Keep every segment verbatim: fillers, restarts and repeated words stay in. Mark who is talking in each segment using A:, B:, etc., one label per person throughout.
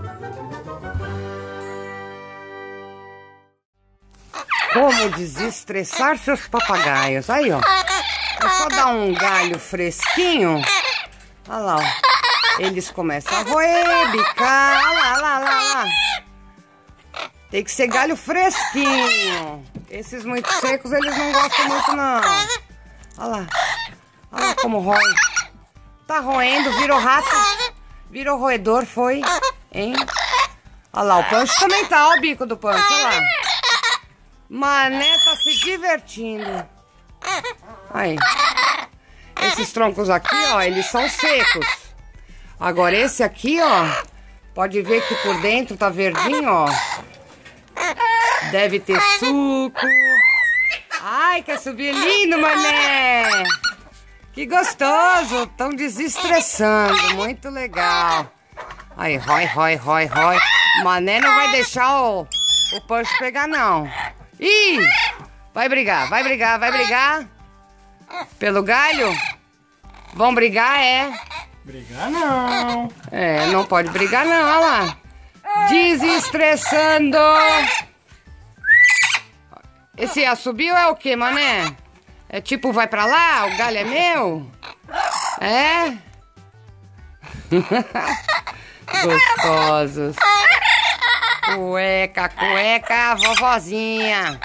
A: Como desestressar seus papagaios. Aí, ó. É só dar um galho fresquinho. Olha lá, ó. Eles começam a roer, bicar. Olha lá, olha lá, olha lá. Tem que ser galho fresquinho. Esses muito secos, eles não gostam muito, não. Olha lá. Olha lá como rói. Tá roendo, virou rato. Virou roedor, foi. Hein? Olha lá, o Pancho também tá. Olha o bico do Pancho, olha lá. Mané tá se divertindo. Aí. Esses troncos aqui, ó, eles são secos. Agora esse aqui, ó, pode ver que por dentro tá verdinho, ó. Deve ter suco. Ai, quer subir lindo, mané. Que gostoso. Tão desestressando. Muito legal. Aí, rói, rói, rói, rói. Mané não vai deixar o, o Pancho pegar, não. Ih! Vai brigar, vai brigar, vai brigar. Pelo galho? Vão brigar, é?
B: Brigar não.
A: É, não pode brigar não, olha lá. Desestressando. Esse assobio é o que, mané? É tipo, vai pra lá, o galho é meu? É? Gostosos. Cueca, cueca, vovozinha.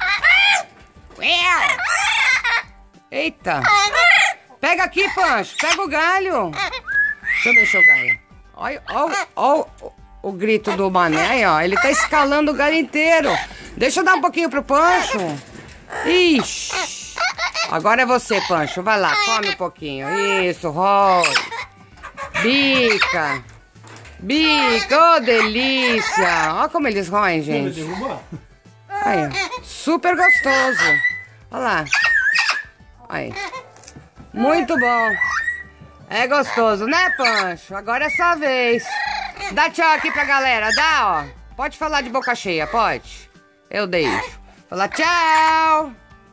A: Eita. Pega aqui, Pancho. Pega o galho. Deixa eu deixar o galho. Olha, olha, olha o, o grito do mané aí, ó. Ele tá escalando o galho inteiro. Deixa eu dar um pouquinho pro Pancho. Ixi. Agora é você, Pancho. Vai lá, come um pouquinho. Isso, rola. Bica. Bica, ô delícia. Olha como eles roem, gente. Aí, ó. Super gostoso. Olha lá. Aí. Muito bom. É gostoso, né, Pancho? Agora é sua vez. Dá tchau aqui pra galera, dá, ó. Pode falar de boca cheia, pode? Eu deixo. Fala tchau.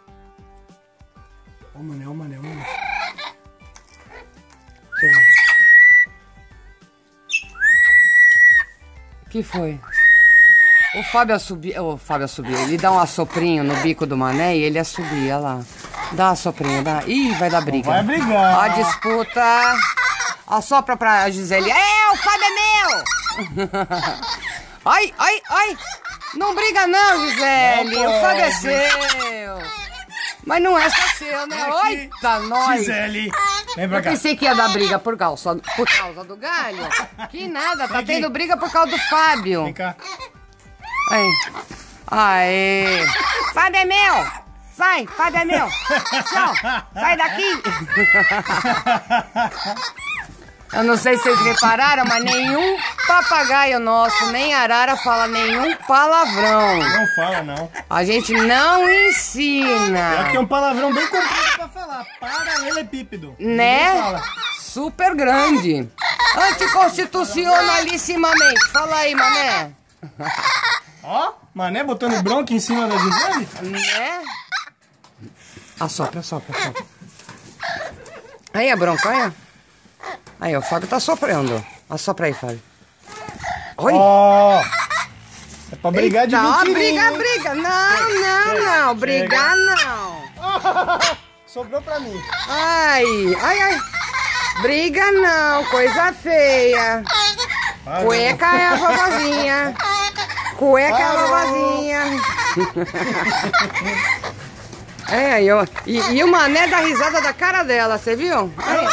B: Ó o mané, ó o mané, ó o mané.
A: Que foi? O Fábio assobia, o Fábio assobia, ele dá um assoprinho no bico do mané e ele assobia, olha lá. Dá assoprinho, dá. Ih, vai dar briga.
B: Vai brigar.
A: A disputa. Assopra pra Gisele. É, o Fábio é meu! Ai, ai, ai. Não briga não, Gisele.
B: Não,
A: o Fábio é seu. Mas não é só seu, né? Eita, nós.
B: Gisele, vem pra
A: Eu
B: cá.
A: pensei que ia dar briga por causa, por causa do galho. Que nada, tá tendo briga por causa do Fábio.
B: Vem cá.
A: Aí. Aê. Fábio é meu. Sai, Fábio é meu. Tchau. Sai daqui. Eu não sei se vocês repararam, mas nenhum papagaio nosso, nem arara, fala nenhum palavrão.
B: Não fala, não.
A: A gente não ensina.
B: É que é um palavrão bem comprido pra falar. Paralelepípedo.
A: Né?
B: Ninguém fala.
A: Super grande. Anticonstitucionalissimamente. Fala aí, mané.
B: Ó, mané botando bronca em cima da Gisele.
A: Né? Assopra, assopra, assopra. Aí a bronca, olha. Aí, o Fábio tá soprando. Assopra aí, Fábio. Oi.
B: Ó. É pra brigar de
A: Eita, ó,
B: mentirinha.
A: briga,
B: hein?
A: briga. Não, não,
B: Chega,
A: não.
B: chega.
A: Brigar, não.
B: Sobrou pra mim.
A: Ai, ai, ai. Briga, não. Coisa feia.
B: Vai,
A: Cueca é a vovozinha. Cueca é a vovozinha. É, aí, ó. E, e o mané dá risada da cara dela, você viu? Aí.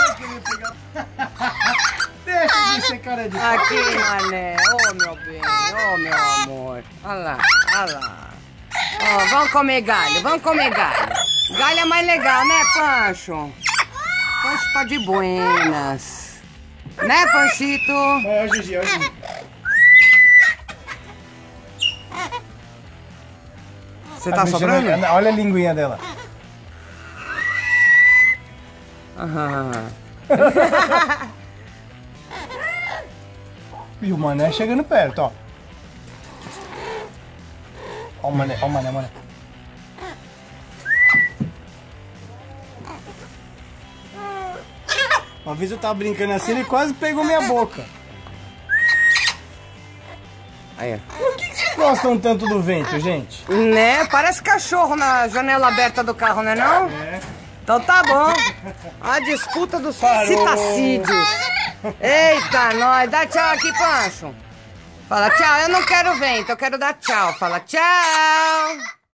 B: Deixa de ser cara de...
A: Aqui, mané. Ô, meu bem. Ô, meu amor. Olha lá, olha lá. Ó, vamos comer galho, vamos comer galho. Galho é mais legal, né, Pancho? Pancho tá de buenas. Né, Panchito?
B: Ó, o Gigi, ó, o Gigi.
A: Você tá
B: A bichinha
A: soprando?
B: vai- Olha a linguinha dela.
A: Aham.
B: E o mané chegando perto, ó. Ó o mané, ó o mané, ó o mané. Uma vez eu tava brincando assim, ele quase pegou minha boca.
A: Aí,
B: Por que, que vocês gostam tanto do vento, gente?
A: né? Parece cachorro na janela aberta do carro, né não?
B: É.
A: Então tá bom. A disputa dos
B: Parou.
A: citacídeos. Eita, nós. Dá tchau aqui, Pancho. Fala tchau. Eu não quero vento, eu quero dar tchau. Fala tchau.